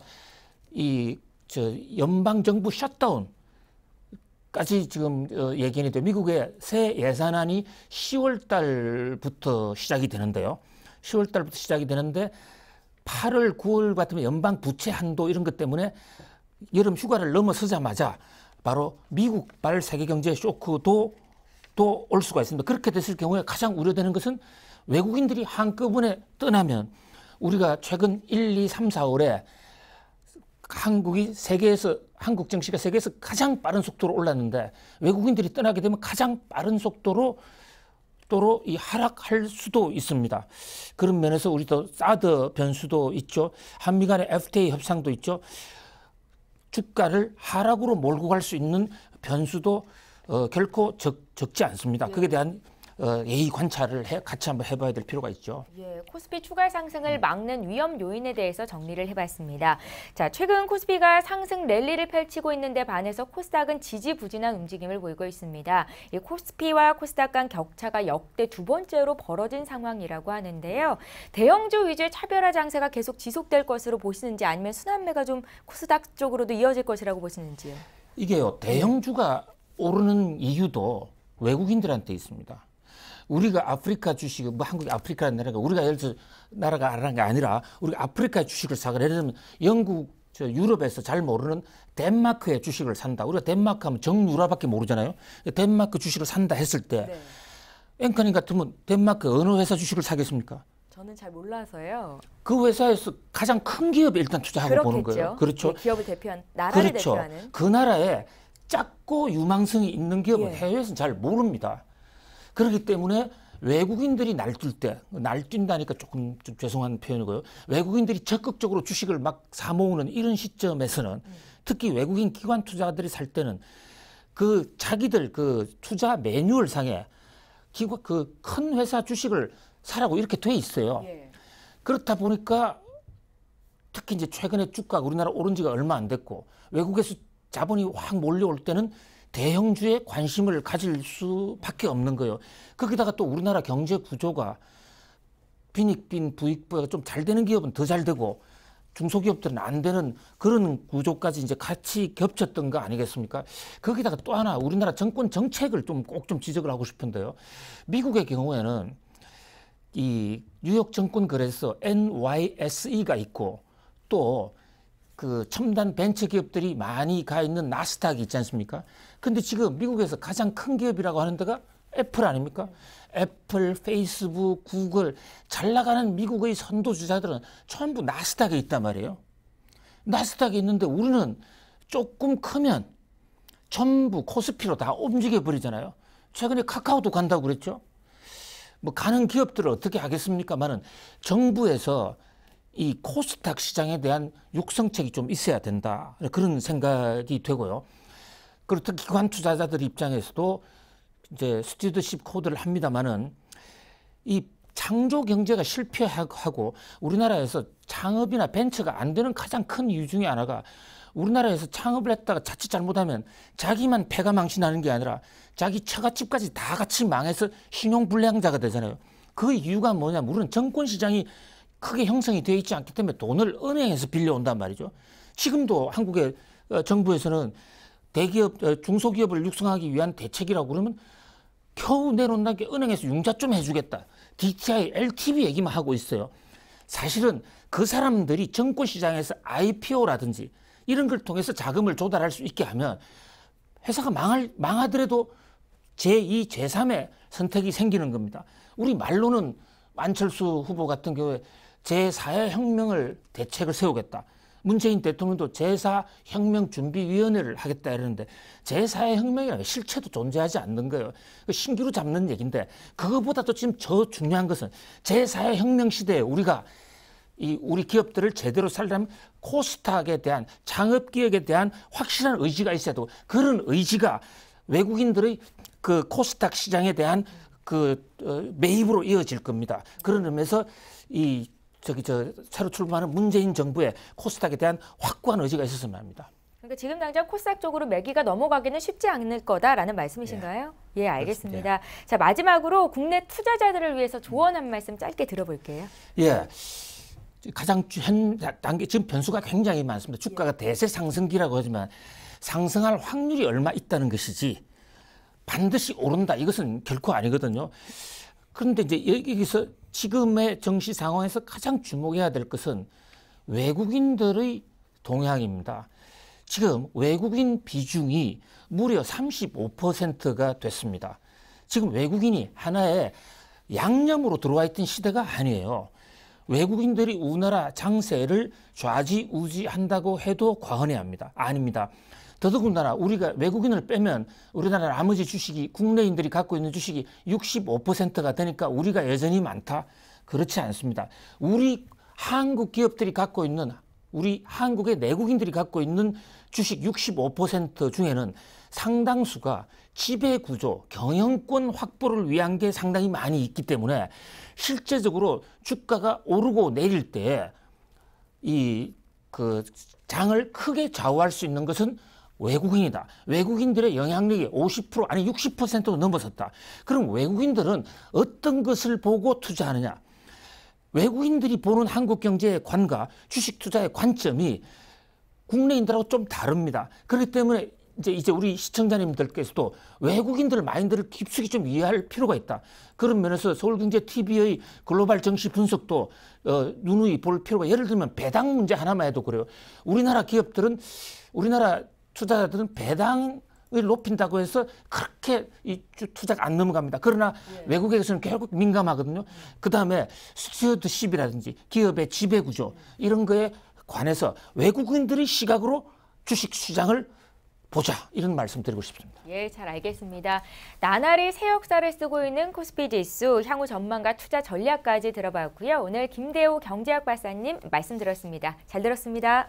연방정부 셧다운 까지 지금 얘기는 돼. 미국의 새 예산안이 10월 달부터 시작이 되는데요. 10월 달부터 시작이 되는데 8월, 9월 같으면 연방 부채 한도 이런 것 때문에 여름 휴가를 넘어서자마자 바로 미국발 세계 경제 쇼크도 또 올 수가 있습니다. 그렇게 됐을 경우에 가장 우려되는 것은 외국인들이 한꺼번에 떠나면 우리가 최근 1, 2, 3, 4월에 한국 증시가 세계에서 가장 빠른 속도로 올랐는데 외국인들이 떠나게 되면 가장 빠른 속도로 이 하락할 수도 있습니다. 그런 면에서 우리도 사드 변수도 있죠. 한미 간의 FTA 협상도 있죠. 주가를 하락으로 몰고 갈 수 있는 변수도 결코 적지 않습니다. 거기에 대한 예의 관찰을 같이 한번 해봐야 될 필요가 있죠. 예, 코스피 추가 상승을 막는 위험 요인에 대해서 정리를 해봤습니다. 자, 최근 코스피가 상승 랠리를 펼치고 있는데 반해서 코스닥은 지지부진한 움직임을 보이고 있습니다. 이 코스피와 코스닥 간 격차가 역대 두 번째로 벌어진 상황이라고 하는데요. 대형주 위주의 차별화 장세가 계속 지속될 것으로 보시는지 아니면 순환매가 좀 코스닥 쪽으로도 이어질 것이라고 보시는지요? 이게요, 대형주가 오르는 이유도 외국인들한테 있습니다. 우리가 아프리카 주식, 한국이 아프리카라는 나라가 우리가 예를 들어서 나라가 알아는 게 아니라 우리가 아프리카 주식을 사거나 예를 들면 영국, 유럽에서 잘 모르는 덴마크의 주식을 산다. 우리가 덴마크 하면 정유라밖에 모르잖아요. 덴마크 주식을 산다 했을 때 앵커님 같으면 덴마크 어느 회사 주식을 사겠습니까? 저는 잘 몰라서요. 그 회사에서 가장 큰 기업에 일단 투자하고 보는 거예요. 그렇죠. 네, 기업을 대표한 나라를 그렇죠. 대표하는. 그 나라에 작고 유망성이 있는 기업은 해외에서는 잘 모릅니다. 그렇기 때문에 외국인들이 날뛴다니까 조금 좀 죄송한 표현이고요. 외국인들이 적극적으로 주식을 막 사모으는 이런 시점에서는 특히 외국인 기관 투자들이 살 때는 그 자기들 그 투자 매뉴얼 상에 그 큰 회사 주식을 사라고 이렇게 돼 있어요. 그렇다 보니까 특히 이제 최근에 주가가 우리나라 오른 지가 얼마 안 됐고 외국에서 자본이 확 몰려올 때는 대형주에 관심을 가질 수밖에 없는 거예요. 거기다가 또 우리나라 경제 구조가 빈익빈 부익부가 좀 잘 되는 기업은 더 잘 되고 중소기업들은 안 되는 그런 구조까지 이제 같이 겹쳤던 거 아니겠습니까? 거기다가 또 하나 우리나라 정권 정책을 좀 꼭 좀 지적을 하고 싶은데요. 미국의 경우에는 이 뉴욕 증권 거래소 NYSE가 있고 또 그 첨단 벤처 기업들이 많이 가 있는 나스닥이 있지 않습니까? 근데 지금 미국에서 가장 큰 기업이라고 하는 데가 애플 아닙니까? 애플, 페이스북, 구글 잘 나가는 미국의 선도주자들은 전부 나스닥에 있단 말이에요. 나스닥에 있는데 우리는 조금 크면 전부 코스피로 다 움직여 버리잖아요. 최근에 카카오도 간다고 그랬죠. 뭐 가는 기업들을 어떻게 하겠습니까만은 정부에서 이 코스닥 시장에 대한 육성책이 좀 있어야 된다. 그런 생각이 되고요. 그리고 특히 기관 투자자들 입장에서도 이제 스튜어드십 코드를 합니다만은 이 창조 경제가 실패하고 우리나라에서 창업이나 벤처가 안 되는 가장 큰 이유 중에 하나가 우리나라에서 창업을 했다가 자칫 잘못하면 자기만 패가 망신하는 게 아니라 자기 처갓집까지 다 같이 망해서 신용불량자가 되잖아요. 그 이유가 뭐냐면 우리는 정권시장이 크게 형성이 되어 있지 않기 때문에 돈을 은행에서 빌려온단 말이죠. 지금도 한국의 정부에서는 대기업, 중소기업을 육성하기 위한 대책이라고 그러면 겨우 내놓는 게 은행에서 융자 좀 해주겠다. DTI, LTV 얘기만 하고 있어요. 사실은 그 사람들이 정권시장에서 IPO라든지 이런 걸 통해서 자금을 조달할 수 있게 하면 회사가 망하더라도 제2, 제3의 선택이 생기는 겁니다. 우리 말로는 안철수 후보 같은 경우에 제4의 혁명을 대책을 세우겠다. 문재인 대통령도 제4혁명준비위원회를 하겠다 이러는데 제4의 혁명이라는 실체도 존재하지 않는 거예요. 신기루 잡는 얘기인데 그거보다도 지금 더 중요한 것은 제4의 혁명 시대에 우리가 우리 기업들을 제대로 살려면 코스닥에 대한 창업기업에 대한 확실한 의지가 있어야 되고 그런 의지가 외국인들의 그 코스닥 시장에 대한 매입으로 이어질 겁니다. 그런 의미에서 새로 출범하는 문재인 정부의 코스닥에 대한 확고한 의지가 있었으면 합니다. 그러니까 지금 당장 코스닥 쪽으로 매기가 넘어가기는 쉽지 않을 거다라는 말씀이신가요? 예, 알겠습니다. 그렇습니다. 자, 마지막으로 국내 투자자들을 위해서 조언 한 말씀 짧게 들어볼게요. 예. 가장 현 단계 지금 변수가 굉장히 많습니다. 주가가 대세 상승기라고 하지만 상승할 확률이 얼마 있다는 것이지 반드시 오른다 이것은 결코 아니거든요. 그런데 이제 여기서 지금의 정시 상황에서 가장 주목해야 될 것은 외국인들의 동향입니다. 지금 외국인 비중이 무려 35%가 됐습니다. 지금 외국인이 하나의 양념으로 들어와 있던 시대가 아니에요. 외국인들이 우리나라 장세를 좌지우지한다고 해도 과언이 아닙니다. 더더군다나 우리가 외국인을 빼면 우리나라 나머지 주식이 국내인들이 갖고 있는 주식이 65%가 되니까 우리가 여전히 많다? 그렇지 않습니다. 우리 한국 기업들이 갖고 있는 우리 한국의 내국인들이 갖고 있는 주식 65% 중에는 상당수가 지배구조, 경영권 확보를 위한 게 상당히 많이 있기 때문에 실제적으로 주가가 오르고 내릴 때 장을 크게 좌우할 수 있는 것은 외국인이다. 외국인들의 영향력이 50% 아니 60%도 넘어섰다. 그럼 외국인들은 어떤 것을 보고 투자하느냐? 외국인들이 보는 한국 경제의 관과 주식 투자의 관점이 국내인들하고 좀 다릅니다. 그렇기 때문에 이제 우리 시청자님들께서도 외국인들 마인드를 깊숙이 좀 이해할 필요가 있다. 그런 면에서 서울경제TV의 글로벌 정시 분석도 누누이 볼 필요가 예를 들면 배당 문제 하나만 해도 그래요. 우리나라 투자자들은 배당을 높인다고 해서 그렇게 투자가 안 넘어갑니다. 그러나 외국에서는 결국 민감하거든요. 그다음에 스튜어드십이라든지 기업의 지배구조 이런 거에 관해서 외국인들의 시각으로 주식시장을 보자 이런 말씀 드리고 싶습니다. 예, 잘 알겠습니다. 나날이 새 역사를 쓰고 있는 코스피 지수 향후 전망과 투자 전략까지 들어봤고요. 오늘 김대호 경제학 박사님 말씀 들었습니다. 잘 들었습니다.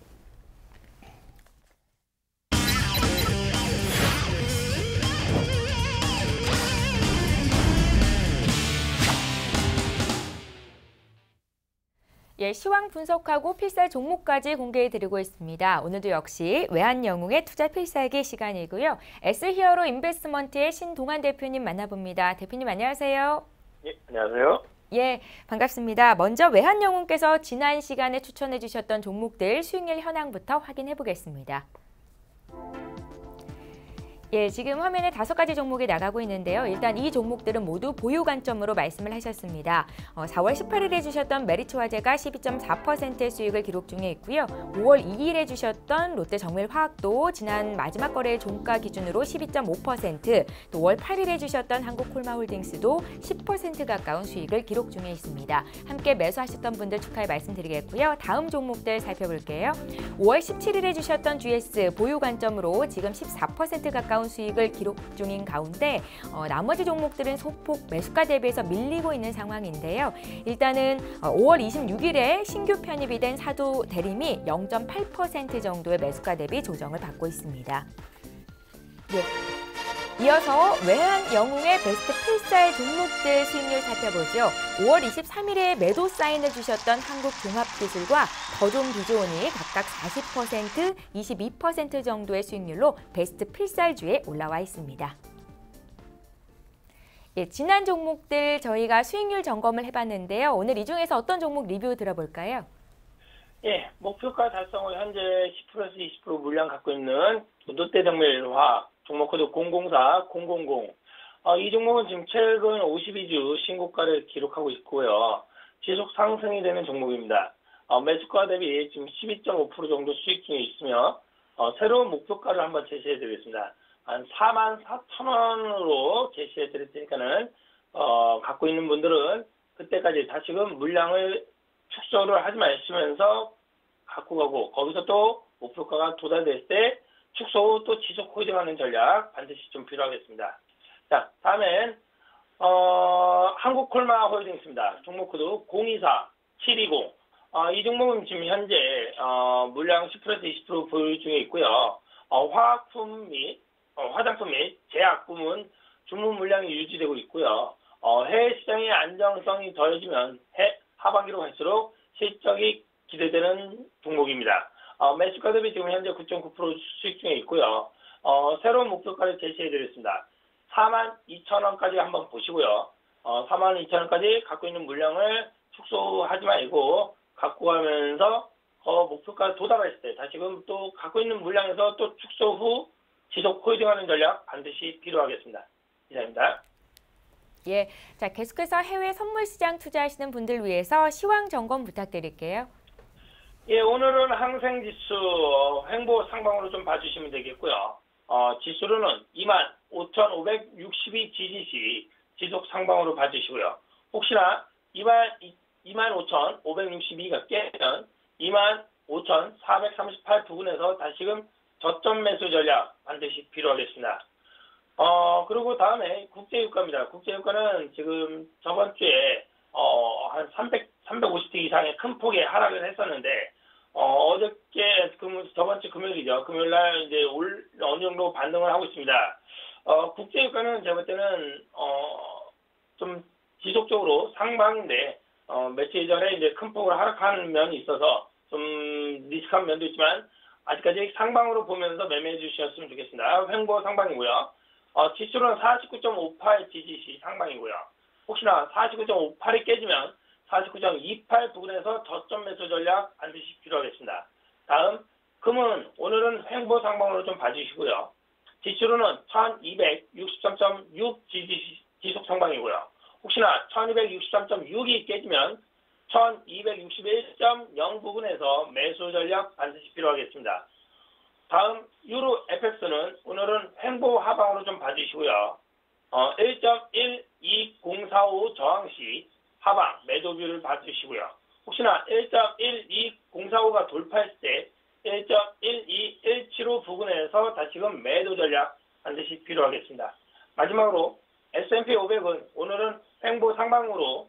예, 시황 분석하고 필살 종목까지 공개해드리고 있습니다. 오늘도 역시 외환영웅의 투자 필살기 시간이고요. S히어로 인베스트먼트의 신동환 대표님 만나봅니다. 대표님 안녕하세요. 예, 안녕하세요. 예, 반갑습니다. 먼저 외환영웅께서 지난 시간에 추천해 주셨던 종목들 수익률 현황부터 확인해 보겠습니다. 예, 지금 화면에 5가지 종목이 나가고 있는데요. 일단 이 종목들은 모두 보유 관점으로 말씀을 하셨습니다. 4월 18일에 주셨던 메리츠화재가 12.4%의 수익을 기록 중에 있고요. 5월 2일에 주셨던 롯데정밀화학도 지난 마지막 거래 종가 기준으로 12.5%, 또 5월 8일에 주셨던 한국콜마홀딩스도 10% 가까운 수익을 기록 중에 있습니다. 함께 매수하셨던 분들 축하의 말씀드리겠고요. 다음 종목들 살펴볼게요. 5월 17일에 주셨던 GS 보유 관점으로 지금 14% 가까운 수익을 기록 중인 가운데 나머지 종목들은 소폭 매수가 대비해서 밀리고 있는 상황인데요. 일단은 5월 26일에 신규 편입이 된 사도 대림이 0.8% 정도의 매수가 대비 조정을 받고 있습니다. 네. 이어서 외환 영웅의 베스트 필살 종목들 수익률 살펴보죠. 5월 23일에 매도 사인을 주셨던 한국종합기술과 거종비주온이 각각 40%, 22% 정도의 수익률로 베스트 필살주에 올라와 있습니다. 예, 지난 종목들 저희가 수익률 점검을 해봤는데요. 오늘 이 중에서 어떤 종목 리뷰 들어볼까요? 예, 목표가 달성후 현재 10%에서 20% 물량 갖고 있는 롯데정밀화학 종목 코드 004000. 이 종목은 지금 최근 52주 신고가를 기록하고 있고요. 지속 상승이 되는 종목입니다. 매수가 대비 지금 12.5% 정도 수익 중에 있으며 새로운 목표가를 한번 제시해 드리겠습니다. 한 44,000원으로 제시해 드릴 테니까는 갖고 있는 분들은 그때까지 다시금 물량을 축소를 하지 마시면서 갖고 가고, 거기서 또 목표가가 도달됐을 때 축소 후 또 지속 홀딩하는 전략 반드시 좀 필요하겠습니다. 자, 다음엔 한국콜마홀딩스입니다. 종목 코드 024720. 이 종목은 지금 현재 물량 10%에서 20% 보유 중에 있고요. 화학품 및 화장품 및 제약 부문 주문 물량이 유지되고 있고요. 해외 시장의 안정성이 더해지면 하반기로 갈수록 실적이 기대되는 종목입니다. 매수가 대비 지금 현재 9.9% 수익 중에 있고요. 새로운 목표가를 제시해드렸습니다. 42,000원까지 한번 보시고요. 42,000원까지 갖고 있는 물량을 축소하지 말고 갖고 가면서 목표가 도달했을 때 다시금 또 갖고 있는 물량에서 또 축소 후 지속 홀딩하는 전략 반드시 필요하겠습니다. 이상입니다. 예, 자 계속해서 해외 선물 시장 투자하시는 분들 위해서 시황 점검 부탁드릴게요. 예, 오늘은 항생지수 횡보 상방으로 좀 봐주시면 되겠고요. 지수로는 25,562 지지시 지속 상방으로 봐주시고요. 혹시나 25,562가 깨면 25,438 부근에서 다시금 저점 매수 전략 반드시 필요하겠습니다. 그리고 다음에 국제유가입니다. 국제유가는 지금 저번 주에 한 350대 이상의 큰 폭의 하락을 했었는데 어저께 저번 주 금요일이죠. 금요일 날 이제 어느 정도 반등을 하고 있습니다. 국제유가는 제가 볼 때는 좀 지속적으로 상방인데 며칠 전에 이제 큰 폭으로 하락하는 면이 있어서 좀 리스크한 면도 있지만 아직까지 상방으로 보면서 매매해 주셨으면 좋겠습니다. 횡보 상방이고요. 지수는 49.58 지지시 상방이고요. 혹시나 49.58이 깨지면 49.28 부근에서 저점 매수 전략 반드시 필요하겠습니다. 다음 금은 오늘은 횡보 상방으로 좀 봐주시고요. 지수로는 1263.6 지지시 지속 상방이고요. 혹시나 1263.6이 깨지면 1261.0 부근에서 매수 전략 반드시 필요하겠습니다. 다음 유로 FX는 오늘은 횡보 하방으로 좀 봐주시고요. 1.12045 저항시 하방 매도뷰를 봐주시고요. 혹시나 1.12045가 돌파했을 때 1.12175 부근에서 다시금 매도 전략 반드시 필요하겠습니다. 마지막으로 S&P 500은 오늘은 횡보 상방으로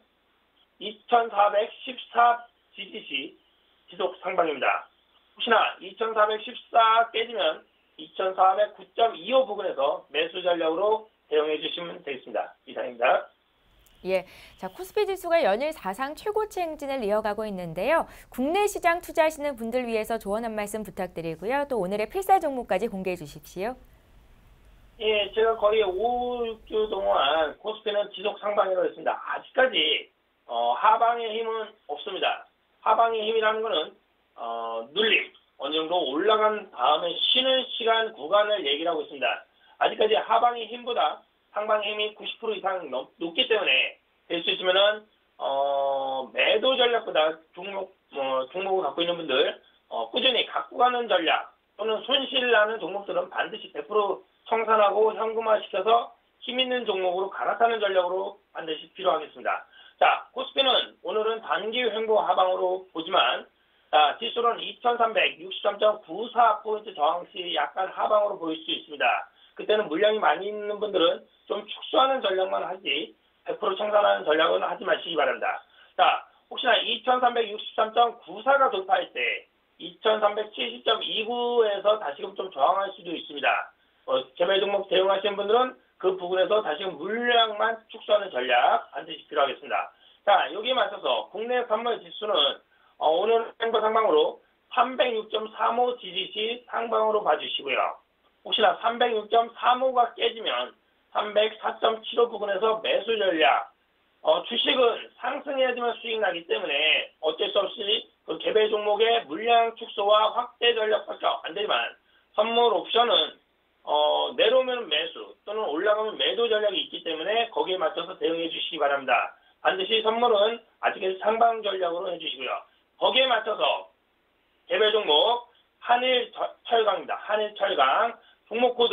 2414 지지시 지속 상방입니다. 혹시나 2414 깨지면 2409.25 부근에서 매수 전략으로 대응해 주시면 되겠습니다. 이상입니다. 예, 자 코스피 지수가 연일 사상 최고치 행진을 이어가고 있는데요. 국내 시장 투자하시는 분들 위해서 조언 한 말씀 부탁드리고요. 또 오늘의 필살 종목까지 공개해 주십시오. 예, 제가 거의 5, 6주 동안 코스피는 지속 상방이라고 했습니다. 아직까지 하방의 힘은 없습니다. 하방의 힘이라는 것은 눌림, 어느 정도 올라간 다음에 쉬는 시간 구간을 얘기를 하고 있습니다. 아직까지 하방의 힘보다 상방의 힘이 90% 이상 높기 때문에 될 수 있으면은 매도 전략보다 종목을 갖고 있는 분들 꾸준히 갖고 가는 전략 또는 손실 나는 종목들은 반드시 100% 청산하고 현금화시켜서 힘 있는 종목으로 갈아타는 전략으로 반드시 필요하겠습니다. 자, 코스피는 오늘은 단기 횡보 하방으로 보지만 지수는 2363.94포인트 저항 시 약간 하방으로 보일 수 있습니다. 그때는 물량이 많이 있는 분들은 좀 축소하는 전략만 하지 100% 청산하는 전략은 하지 마시기 바랍니다. 자, 혹시나 2363.94가 돌파할 때 2370.29에서 다시금 좀 저항할 수도 있습니다. 개별 종목 대응하시는 분들은 그 부분에서 다시금 물량만 축소하는 전략 반드시 필요하겠습니다. 자, 여기에 맞서서 국내 선물 지수는 오늘 횡보 상방으로 306.35 지지시 상방으로 봐주시고요. 혹시나 306.35가 깨지면 304.75 부근에서 매수 전략. 주식은 상승해야지만 수익 나기 때문에 어쩔 수 없이 그 개별 종목의 물량 축소와 확대 전략밖에 안 되지만 선물 옵션은 내려오면 매수 또는 올라가면 매도 전략이 있기 때문에 거기에 맞춰서 대응해 주시기 바랍니다. 반드시 선물은 아직은 상방 전략으로 해주시고요. 거기에 맞춰서 개별 종목 한일철강입니다. 한일철강 종목 코드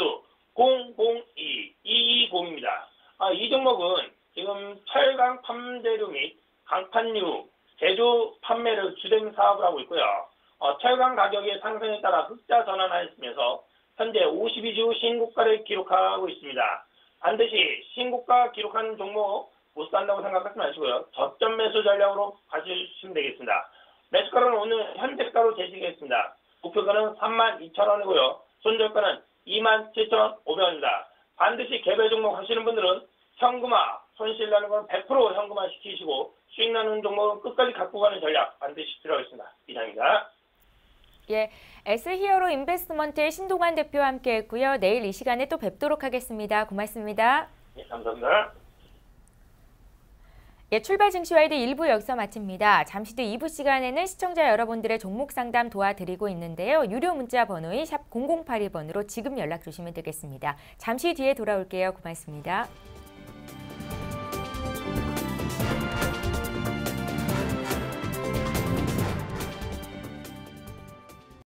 002220입니다. 이 종목은 지금 철강 판대류 및 강판류 제조 판매를 주된 사업을 하고 있고요. 철강 가격의 상승에 따라 흑자 전환하였으면서 현재 52주 신고가를 기록하고 있습니다. 반드시 신고가 기록하는 종목 못 산다고 생각하지 마시고요. 저점 매수 전략으로 가주시면 되겠습니다. 매수가는 오늘 현재가로 제시하겠습니다. 목표가는 32,000원이고요. 손절가는 27,500원입니다. 반드시 개별 종목 하시는 분들은 현금화, 손실 나는 건 100% 현금화 시키시고 수익 나는 종목은 끝까지 갖고 가는 전략 반드시 필요하겠습니다. 이상입니다. 예, S히어로 인베스트먼트의 신동환 대표와 함께했고요. 내일 이 시간에 또 뵙도록 하겠습니다. 고맙습니다. 네, 감사합니다. 예, 출발 증시와이드 1부 여기서 마칩니다. 잠시 뒤 2부 시간에는 시청자 여러분들의 종목 상담 도와드리고 있는데요. 유료 문자 번호인 샵 0082번으로 지금 연락 주시면 되겠습니다. 잠시 뒤에 돌아올게요. 고맙습니다.